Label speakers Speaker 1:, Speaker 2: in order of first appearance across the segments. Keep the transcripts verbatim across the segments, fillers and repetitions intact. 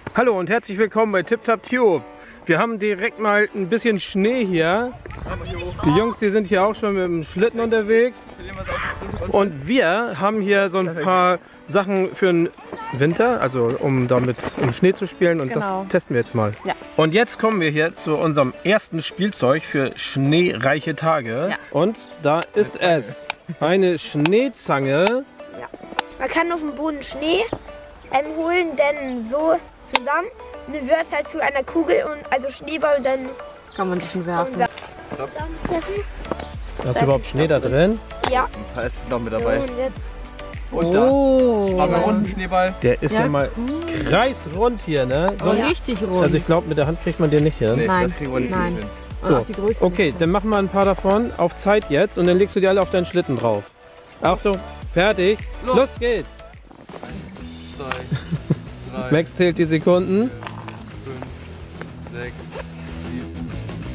Speaker 1: Hallo und herzlich willkommen bei TipTapTube. Wir haben direkt mal ein bisschen Schnee hier. Die Jungs, die sind hier auch schon mit dem Schlitten unterwegs. Und wir haben hier so ein paar Sachen für den Winter, also um damit um Schnee zu spielen, und genau. Das testen wir jetzt mal. Ja. Und jetzt kommen wir hier zu unserem ersten Spielzeug für schneereiche Tage. Ja. Und da ist es eine Schneezange.
Speaker 2: Ja. Man kann auf dem Boden Schnee ähm, holen, denn so zusammen eine wird halt zu einer Kugel und also Schneeball, und dann
Speaker 3: kann man schon werfen.
Speaker 2: So.
Speaker 1: Da ist überhaupt Schnee da drin?
Speaker 2: Ja.
Speaker 4: Da ist es noch mit dabei.
Speaker 2: So, und jetzt.
Speaker 4: Und da.
Speaker 3: Oh.
Speaker 4: Machen wir runden Schneeball.
Speaker 1: Der ist ja, ja mal cool. Kreisrund hier, ne?
Speaker 3: So ja. Richtig rund.
Speaker 1: Also ich glaube, mit der Hand kriegt man den nicht hin.
Speaker 4: Nee,
Speaker 3: Nein.
Speaker 4: Das kriegen wir nicht
Speaker 3: Nein.
Speaker 4: hin.
Speaker 1: So.
Speaker 3: Auch die Größe
Speaker 1: Okay, dann machen wir ein paar davon auf Zeit jetzt und dann legst du die alle auf deinen Schlitten drauf. Achtung, fertig, los, los geht's!
Speaker 4: Eins, zwei, drei,
Speaker 1: Max zählt die Sekunden.
Speaker 4: fünf, sechs, sieben.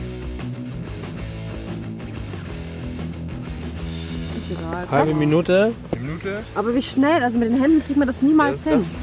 Speaker 1: Halbe Minute.
Speaker 4: Eine Minute.
Speaker 3: Aber wie schnell, also mit den Händen kriegt man das niemals
Speaker 4: Das,
Speaker 3: hin.
Speaker 4: das.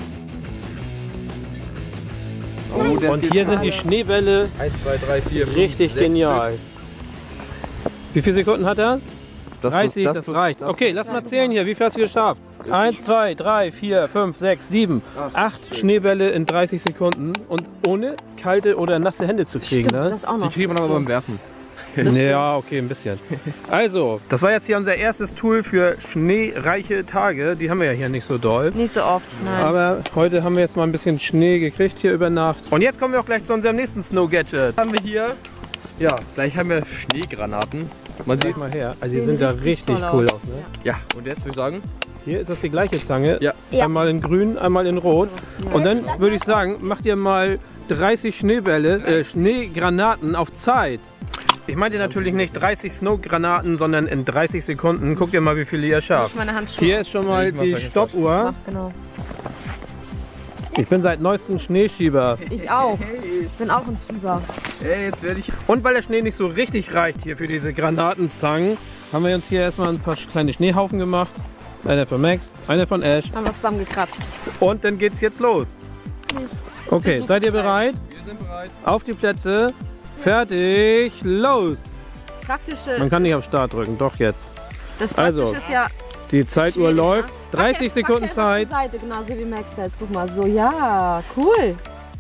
Speaker 4: Oh,
Speaker 1: und hier sind die Schneebälle.
Speaker 4: eins, zwei, drei, vier,
Speaker 1: richtig
Speaker 4: fünf,
Speaker 1: genial.
Speaker 4: Stück.
Speaker 1: Wie viele Sekunden hat er?
Speaker 4: Das
Speaker 1: dreißig,
Speaker 4: muss,
Speaker 1: das,
Speaker 4: das
Speaker 1: reicht.
Speaker 4: das
Speaker 1: okay, lass mal zählen hier. Wie viel hast du geschafft? eins, zwei, drei, vier, fünf, sechs, sieben, acht Schneebälle in dreißig Sekunden und ohne kalte oder nasse Hände zu kriegen.
Speaker 3: Stimmt,
Speaker 1: Ne?
Speaker 3: das auch noch.
Speaker 4: Die kriegen wir aber beim Werfen.
Speaker 1: Ja, okay, ein bisschen. Also, das war jetzt hier unser erstes Tool für schneereiche Tage. Die haben wir ja hier nicht so doll.
Speaker 3: Nicht so oft, nein.
Speaker 1: Aber heute haben wir jetzt mal ein bisschen Schnee gekriegt hier über Nacht. Und jetzt kommen wir auch gleich zu unserem nächsten Snow-Gadget.
Speaker 4: Haben wir hier, ja, gleich haben wir Schneegranaten. Man sieht
Speaker 1: mal her. Also die sehen da richtig cool aus, ne?
Speaker 4: Ja, und jetzt würde ich sagen,
Speaker 1: hier ist das die gleiche Zange.
Speaker 4: Ja.
Speaker 1: Einmal in grün, einmal in rot. Und dann würde ich sagen, macht ihr mal dreißig Schneebälle, äh, Schneegranaten auf Zeit. Ich meinte natürlich nicht dreißig Snow-Granaten, sondern in dreißig Sekunden. Guckt ihr mal, wie viele ihr schafft. Hier ist schon mal die Stoppuhr.
Speaker 3: Genau.
Speaker 1: Ich bin seit neuestem Schneeschieber.
Speaker 3: Ich auch. Ich bin auch ein Schieber.
Speaker 4: hey, jetzt werde ich...
Speaker 1: Und weil der Schnee nicht so richtig reicht hier für diese Granatenzangen, haben wir uns hier erstmal ein paar kleine Schneehaufen gemacht. Einer von Max, einer von Ash.
Speaker 3: Haben wir zusammengekratzt.
Speaker 1: Und dann geht's jetzt los. Okay, seid ihr bereit?
Speaker 4: Wir sind bereit.
Speaker 1: Auf die Plätze. Fertig, los!
Speaker 3: Praktische.
Speaker 1: Man kann nicht auf Start drücken, doch jetzt.
Speaker 3: Das Praktische
Speaker 1: Also,
Speaker 3: ist ja.
Speaker 1: die Zeituhr
Speaker 3: Schnee,
Speaker 1: läuft.
Speaker 3: ne?
Speaker 1: dreißig Sekunden Zeit.
Speaker 3: Seite, genau so wie Max jetzt. Guck mal, so, ja, cool.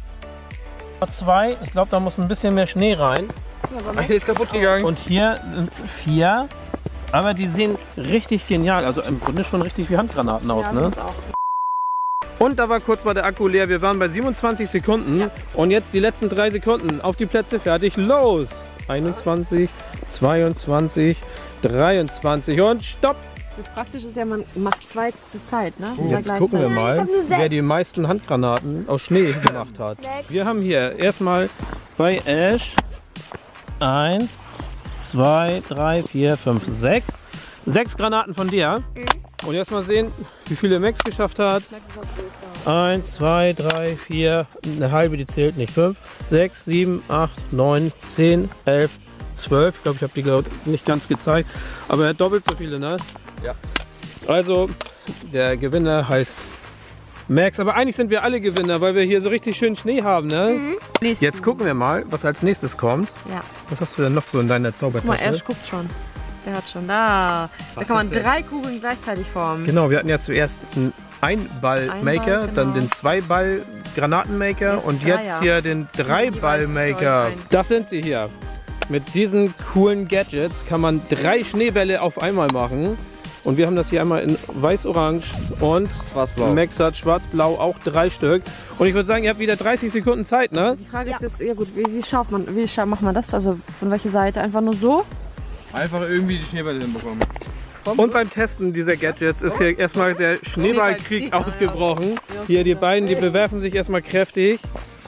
Speaker 1: Zwei, ich glaube, da muss ein bisschen mehr Schnee rein.
Speaker 4: Eine ist kaputt gegangen.
Speaker 1: Und hier sind vier. Aber die sehen richtig genial, also im Grunde schon richtig wie Handgranaten aus,
Speaker 3: ja,
Speaker 1: ne?
Speaker 3: Auch.
Speaker 1: Und da war kurz mal der Akku leer. Wir waren bei siebenundzwanzig Sekunden. Ja. Und jetzt die letzten drei Sekunden. Auf die Plätze, fertig, los! einundzwanzig, zweiundzwanzig, dreiundzwanzig und stopp!
Speaker 3: Das Praktische ist ja, man macht zwei zur Zeit, ne?
Speaker 1: Oh, jetzt gucken wir mal, wer die meisten Handgranaten aus Schnee gemacht hat. Wir haben hier erstmal bei Ash eins, zwei, drei, vier, fünf, sechs. Sechs Granaten von dir. Und jetzt mal sehen, wie viele Max geschafft hat. eins, zwei, drei, vier, eine halbe, die zählt nicht. fünf, sechs, sieben, acht, neun, zehn, elf, zwölf. Ich glaube, ich habe die glaub, nicht ganz gezeigt. Aber er hat doppelt so viele, ne?
Speaker 4: Ja.
Speaker 1: Also, der Gewinner heißt Max. Aber eigentlich sind wir alle Gewinner, weil wir hier so richtig schön Schnee haben, ne?
Speaker 3: Mhm.
Speaker 1: Jetzt gucken wir mal, was als nächstes kommt.
Speaker 3: Ja.
Speaker 1: Was hast du denn noch so in deiner Zaubertasche?
Speaker 3: Guck mal, Ash guckt schon. Der hat schon da.
Speaker 4: Was
Speaker 3: da kann man
Speaker 4: ist denn?
Speaker 3: drei Kugeln gleichzeitig formen.
Speaker 1: Genau, wir hatten ja zuerst einen Einball-Maker,
Speaker 3: Einball, genau.
Speaker 1: dann den Zweiball-Granatenmaker
Speaker 3: Jetzt
Speaker 1: und
Speaker 3: Dreier.
Speaker 1: jetzt hier den Dreiball-Maker.
Speaker 3: Jeweils
Speaker 1: Das sind sie hier. Mit diesen coolen Gadgets kann man drei Schneebälle auf einmal machen. Und wir haben das hier einmal in weiß-orange und
Speaker 4: Schwarz-blau.
Speaker 1: Max hat schwarz-blau auch drei Stück. Und ich würde sagen, ihr habt wieder dreißig Sekunden Zeit, ne?
Speaker 3: Die Frage ist jetzt, ja gut, wie, wie schafft man, wie scha macht man das? Also von welcher Seite? Einfach nur so?
Speaker 4: Einfach irgendwie die Schneebälle hinbekommen.
Speaker 1: Und beim Testen dieser Gadgets ist hier erstmal der Schneeballkrieg
Speaker 3: Schneeballkrieg,
Speaker 1: ausgebrochen. Hier die beiden, die bewerfen sich erstmal kräftig.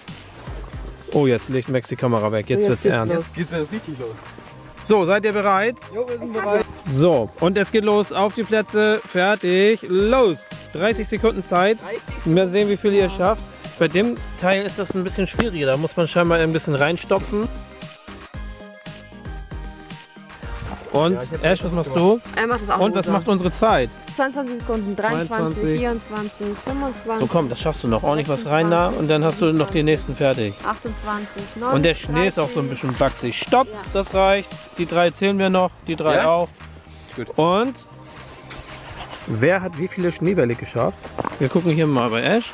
Speaker 1: Oh, jetzt legt Max die Kamera weg, jetzt
Speaker 3: So,
Speaker 1: wird's
Speaker 3: jetzt geht's
Speaker 1: ernst.
Speaker 3: los.
Speaker 4: Jetzt geht's jetzt richtig los.
Speaker 1: So, seid ihr bereit?
Speaker 4: Jo, wir sind bereit.
Speaker 1: So, und es geht los, auf die Plätze, fertig, los! dreißig Sekunden Zeit. Mal sehen, wie viel ihr schafft. Bei dem Teil ist das ein bisschen schwieriger, da muss man scheinbar ein bisschen reinstopfen. Und
Speaker 4: Ja,
Speaker 1: Ash, was machst du?
Speaker 3: Er macht das auch.
Speaker 1: Und was macht unsere Zeit?
Speaker 3: zweiundzwanzig Sekunden, dreiundzwanzig,
Speaker 1: zweiundzwanzig.
Speaker 3: vierundzwanzig, fünfundzwanzig.
Speaker 1: So komm, das schaffst du noch. Ordentlich was rein da und dann hast du noch die nächsten fertig.
Speaker 3: achtundzwanzig, neununddreißig.
Speaker 1: Und der Schnee ist auch so ein bisschen wachsig. Stopp,
Speaker 3: Ja.
Speaker 1: das reicht. Die drei zählen wir noch, die drei
Speaker 4: Ja?
Speaker 1: auch.
Speaker 4: Gut.
Speaker 1: Und wer hat wie viele Schneebälle geschafft? Wir gucken hier mal bei Ash.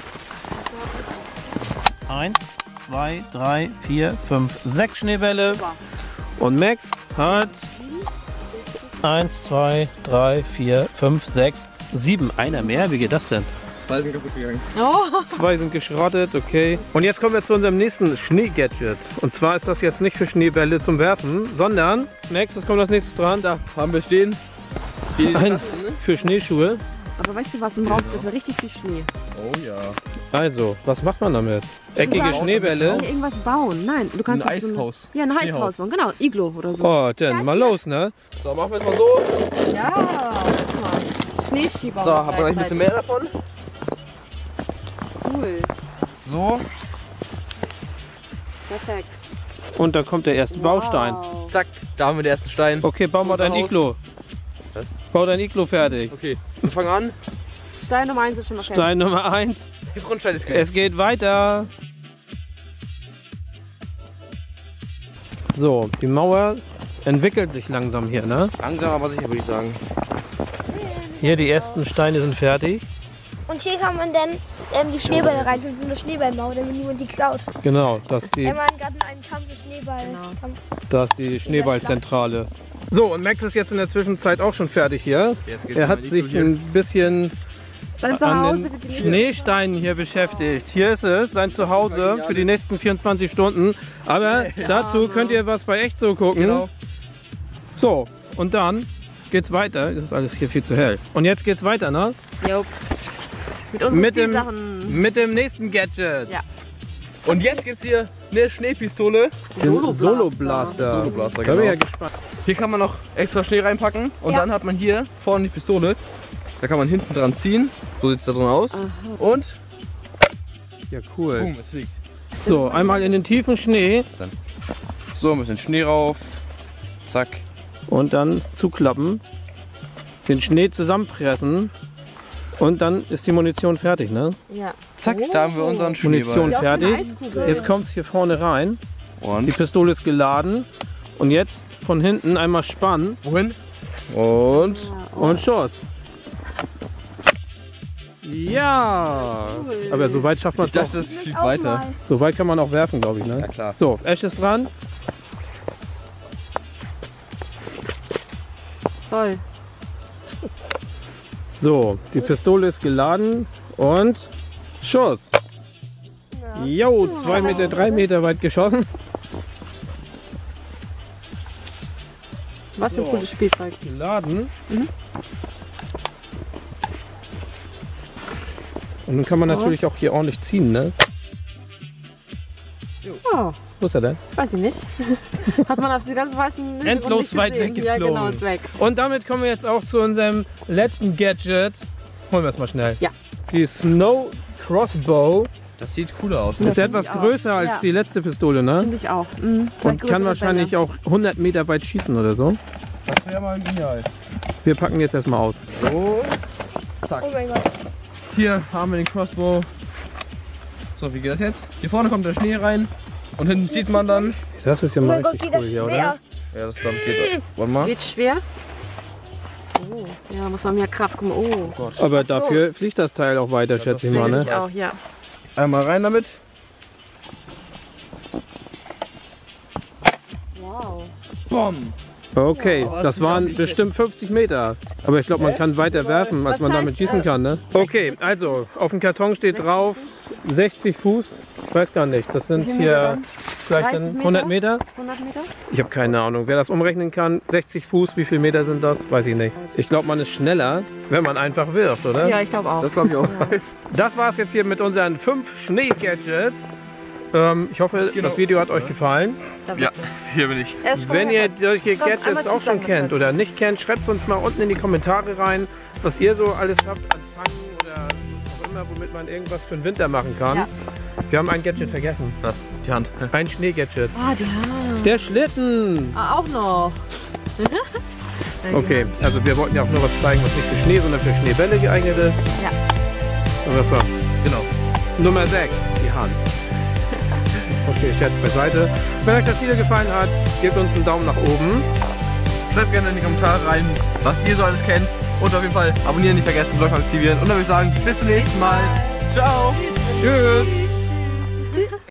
Speaker 1: Eins, zwei, drei, vier, fünf, sechs Schneebälle.
Speaker 3: Super.
Speaker 1: Und Max hat eins, zwei, drei, vier, fünf, sechs, sieben. Einer mehr? Wie geht das denn?
Speaker 4: Zwei sind kaputt gegangen.
Speaker 3: Oh.
Speaker 1: Zwei sind geschrottet, okay. Und jetzt kommen wir zu unserem nächsten Schneegadget. Und zwar ist das jetzt nicht für Schneebälle zum Werfen, sondern, Max, was kommt als nächstes dran?
Speaker 4: Da haben wir stehen. Hier diese
Speaker 1: Ein
Speaker 4: Tasten, ne?
Speaker 1: für Schneeschuhe.
Speaker 3: Aber weißt du was, man braucht dafür richtig viel Schnee.
Speaker 4: Oh ja.
Speaker 1: Also, was macht man damit? Eckige
Speaker 3: Sagen,
Speaker 1: Schneebälle.
Speaker 3: Hier irgendwas bauen. Nein, du kannst
Speaker 4: Ein
Speaker 3: jetzt so
Speaker 4: Eishaus.
Speaker 3: Ja, ein Eishaus
Speaker 4: Schneehaus.
Speaker 3: bauen, genau. Iglo oder so.
Speaker 1: Oh, dann mal los, ne?
Speaker 4: So, machen wir jetzt mal so.
Speaker 3: Ja, guck mal. Schneeschieber.
Speaker 4: So, haben wir gleich ein bisschen mehr davon.
Speaker 3: Cool.
Speaker 4: So,
Speaker 3: Perfekt.
Speaker 1: Und da kommt der erste Baustein.
Speaker 3: Wow.
Speaker 4: zack, da haben wir den ersten Stein.
Speaker 1: Okay, bau mal
Speaker 4: Unser
Speaker 1: dein
Speaker 4: Haus.
Speaker 1: Iglo.
Speaker 4: Was?
Speaker 1: Bau dein Iglo fertig.
Speaker 4: Okay, wir fangen an.
Speaker 3: Stein Nummer eins ist schon mal fertig.
Speaker 1: Stein Nummer eins.
Speaker 4: Der Grundstein ist
Speaker 1: Es
Speaker 4: gesetzt.
Speaker 1: geht weiter. So, die Mauer entwickelt sich langsam hier, ne?
Speaker 4: Langsam, aber sicher, würde ich sagen.
Speaker 1: Hier die ersten Steine sind fertig.
Speaker 2: Und hier kann man dann ähm, die Schneebälle rein tun, so eine Schneeballmauer, damit niemand die klaut.
Speaker 1: Genau, das ist die,
Speaker 2: Wenn man gerade in einem Kampf mit Schneeball.
Speaker 3: Genau.
Speaker 2: Kampf.
Speaker 1: das ist die Schneeballzentrale. So, und Max ist jetzt in der Zwischenzeit auch schon fertig hier.
Speaker 4: Jetzt geht's
Speaker 1: Er
Speaker 4: in
Speaker 1: hat
Speaker 4: mein
Speaker 1: sich
Speaker 4: Iglo
Speaker 1: ein bisschen
Speaker 3: Sein
Speaker 1: an
Speaker 3: Zuhause
Speaker 1: den
Speaker 3: wird die
Speaker 1: Schneesteinen hier beschäftigt. Hier ist es, sein Zuhause für die nächsten vierundzwanzig Stunden. Aber dazu könnt ihr was bei Echt so gucken.
Speaker 4: Genau.
Speaker 1: So, und dann geht's weiter. Das ist alles hier viel zu hell. Und jetzt geht's weiter, ne?
Speaker 3: Jo. Mit unseren
Speaker 1: Mit dem,
Speaker 3: Spielsachen.
Speaker 1: mit dem nächsten Gadget.
Speaker 3: Ja.
Speaker 4: Und jetzt gibt es hier eine Schneepistole.
Speaker 1: Den
Speaker 3: Solo-Blaster.
Speaker 1: Solo-Blaster.
Speaker 4: Solo-Blaster,
Speaker 1: Da bin ich ja
Speaker 4: genau.
Speaker 1: gespannt.
Speaker 4: Hier kann man noch extra Schnee reinpacken. Und
Speaker 2: Ja.
Speaker 4: dann hat man hier vorne die Pistole. Da kann man hinten dran ziehen. So sieht es da drin aus. Und
Speaker 1: Ja, cool.
Speaker 4: boom, es fliegt.
Speaker 1: So, einmal in den tiefen Schnee
Speaker 4: So, ein bisschen Schnee rauf. Zack.
Speaker 1: und dann zuklappen. Den Schnee zusammenpressen. Und dann ist die Munition fertig, ne?
Speaker 3: Ja.
Speaker 4: Zack, da haben wir unseren
Speaker 1: Munition
Speaker 4: Schneeball.
Speaker 3: Wie auf einer
Speaker 1: fertig.
Speaker 3: Eiskugel.
Speaker 1: Jetzt kommt es hier vorne rein. Die
Speaker 4: Und
Speaker 1: Pistole ist geladen. Und jetzt von hinten einmal spannen
Speaker 4: wohin? Und
Speaker 1: und Schuss. Ja!
Speaker 3: Cool.
Speaker 1: Aber so weit schafft man
Speaker 4: ich
Speaker 1: es auch.
Speaker 4: dachte, das
Speaker 2: Ich
Speaker 4: fliegt
Speaker 2: auch
Speaker 4: weiter.
Speaker 2: mal.
Speaker 1: So weit kann man auch werfen, glaube ich, ne?
Speaker 4: Ja klar.
Speaker 1: So, Ash ist dran.
Speaker 3: Toll.
Speaker 1: So, die Pistole ist geladen und Schuss. Jo, zwei Meter, drei Meter weit geschossen.
Speaker 3: Was für ein
Speaker 1: So.
Speaker 3: cooles Spielzeug.
Speaker 1: Geladen.
Speaker 3: Mhm.
Speaker 1: Und dann kann man natürlich auch hier ordentlich ziehen, ne?
Speaker 3: Oh,
Speaker 1: Wo ist er denn?
Speaker 3: weiß ich nicht. Hat man auf die ganzen weißen Hintergrund
Speaker 1: Endlos
Speaker 3: nicht
Speaker 1: weit
Speaker 3: gesehen.
Speaker 1: weggeflogen.
Speaker 3: Ja, genau, ist weg.
Speaker 1: Und damit kommen wir jetzt auch zu unserem letzten Gadget. Holen wir es mal schnell.
Speaker 3: Ja.
Speaker 1: Die Snow Crossbow.
Speaker 4: Das sieht cooler aus.
Speaker 1: Ist
Speaker 3: Ja,
Speaker 1: etwas
Speaker 3: finde ich auch.
Speaker 1: größer als
Speaker 3: Ja.
Speaker 1: die letzte Pistole, ne?
Speaker 3: Finde ich auch. Mhm.
Speaker 1: Und
Speaker 3: Vielleicht
Speaker 1: kann
Speaker 3: größere
Speaker 1: wahrscheinlich
Speaker 3: Bälle.
Speaker 1: auch hundert Meter weit schießen oder so.
Speaker 4: Das wäre mal genial.
Speaker 1: Wir packen jetzt erstmal aus.
Speaker 4: So. Zack.
Speaker 2: Oh mein Gott.
Speaker 4: Hier haben wir den Crossbow. So, wie geht das jetzt? Hier vorne kommt der Schnee rein. Und hinten sieht man dann.
Speaker 1: Das ist ja
Speaker 2: Oh
Speaker 1: mal
Speaker 2: mein Gott,
Speaker 1: richtig
Speaker 2: geht
Speaker 1: cool
Speaker 2: das
Speaker 1: hier,
Speaker 2: schwer.
Speaker 1: oder?
Speaker 4: Ja, das glaube ich geht. Warte mal.
Speaker 3: Wird schwer. Oh, ja, da muss man mehr Kraft kommen. Oh,
Speaker 4: Gott.
Speaker 1: Aber
Speaker 3: Ach so.
Speaker 1: dafür fliegt das Teil auch weiter, schätze ich mal,
Speaker 3: finde
Speaker 1: ne?
Speaker 3: ich auch, ja.
Speaker 4: Einmal rein damit.
Speaker 3: Wow.
Speaker 4: Bom.
Speaker 1: Okay,
Speaker 4: Ja,
Speaker 1: das
Speaker 4: was
Speaker 1: waren
Speaker 4: wieder-
Speaker 1: bestimmt fünfzig Meter. Aber ich glaube, man kann weiter werfen, als
Speaker 3: Was
Speaker 1: man damit
Speaker 3: heißt,
Speaker 1: schießen
Speaker 3: äh,
Speaker 1: kann, ne? Okay, also auf dem Karton steht drauf sechzig Fuß. Ich weiß gar nicht, das sind
Speaker 3: Wie viel
Speaker 1: hier
Speaker 3: Meter dann?
Speaker 1: vielleicht
Speaker 3: dreißig
Speaker 1: dann
Speaker 3: Meter?
Speaker 1: hundert Meter.
Speaker 3: hundert Meter?
Speaker 1: Ich habe keine Ahnung. Wer das umrechnen kann, sechzig Fuß, wie viele Meter sind das? Weiß ich nicht. Ich glaube, man ist schneller, wenn man einfach wirft, oder?
Speaker 3: Ja, ich glaube auch.
Speaker 4: Das glaube ich auch.
Speaker 1: Das war es jetzt hier mit unseren fünf Schnee-Gadgets. Ähm, ich hoffe,
Speaker 4: Genau.
Speaker 1: das Video hat euch gefallen.
Speaker 3: Da
Speaker 4: Ja,
Speaker 3: bist du.
Speaker 4: hier bin ich.
Speaker 3: Er ist
Speaker 1: Wenn ihr solche
Speaker 3: Komm,
Speaker 1: Gadgets
Speaker 3: einmal
Speaker 1: auch schon
Speaker 3: zusammen,
Speaker 1: kennt
Speaker 3: was
Speaker 1: oder nicht kennt, schreibt es uns mal unten in die Kommentare rein, was ihr so alles habt an Fangen oder was auch immer, womit man irgendwas für den Winter machen kann.
Speaker 3: Ja.
Speaker 1: Wir haben ein Gadget vergessen.
Speaker 4: Was? Die Hand.
Speaker 1: Ein Schneegadget.
Speaker 3: Ah, die Haare.
Speaker 1: Der Schlitten.
Speaker 3: Ah, auch noch.
Speaker 1: Okay, also wir wollten ja auch nur was zeigen, was nicht für Schnee, sondern für Schneebälle geeignet ist.
Speaker 3: Ja.
Speaker 1: Nummer fünf.
Speaker 4: Genau.
Speaker 1: Nummer sechs, die Hand. Okay, Scherz beiseite. Wenn euch das Video gefallen hat, gebt uns einen Daumen nach oben.
Speaker 4: Schreibt gerne in die Kommentare rein, was ihr so alles kennt. Und auf jeden Fall abonnieren nicht vergessen, Glocke aktivieren. Und dann würde ich sagen, bis zum nächsten Mal. Ciao.
Speaker 1: Tschüss.